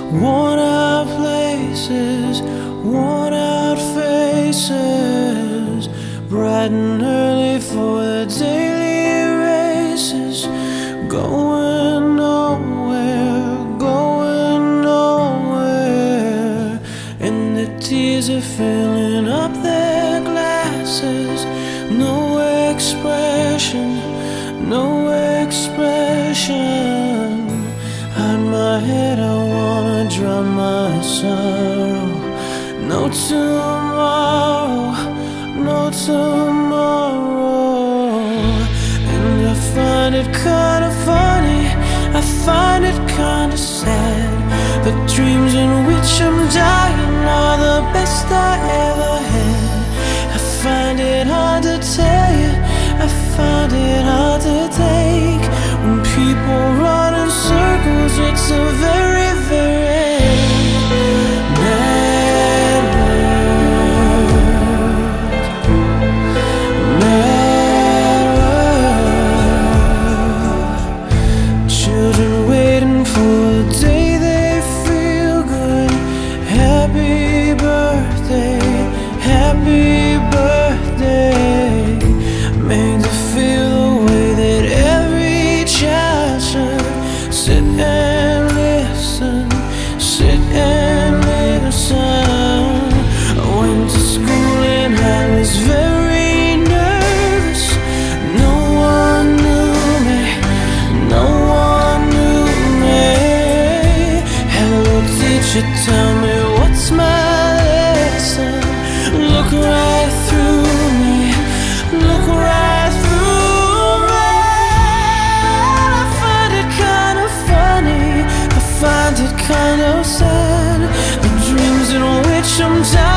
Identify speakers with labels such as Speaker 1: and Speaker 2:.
Speaker 1: worn out places, worn out faces, bright and early for the daily races, going nowhere, going nowhere, and the tears are filling up their glasses. No expression, no expression. Hide my head, I wanna drown my sorrow. No tomorrow, no tomorrow. And I find it kinda funny, I find it kinda sad. The dreams in which I'm dying are the best I ever had. I find it hard to tell you, I find it hard to take. When people run in circles, it's a very, very mad world. Mad world. Children waiting for the day they feel good. Happy birthday, happy birthday. Made to feel the way that every child should. Sit and listen, sit and listen. I went to school and I was very nervous. No one knew me, no one knew me. Hello teacher, tell me what's my lesson. Look right through me, look right through me. I find it kind of funny, I find it kind of sad. The dreams in which I'm dying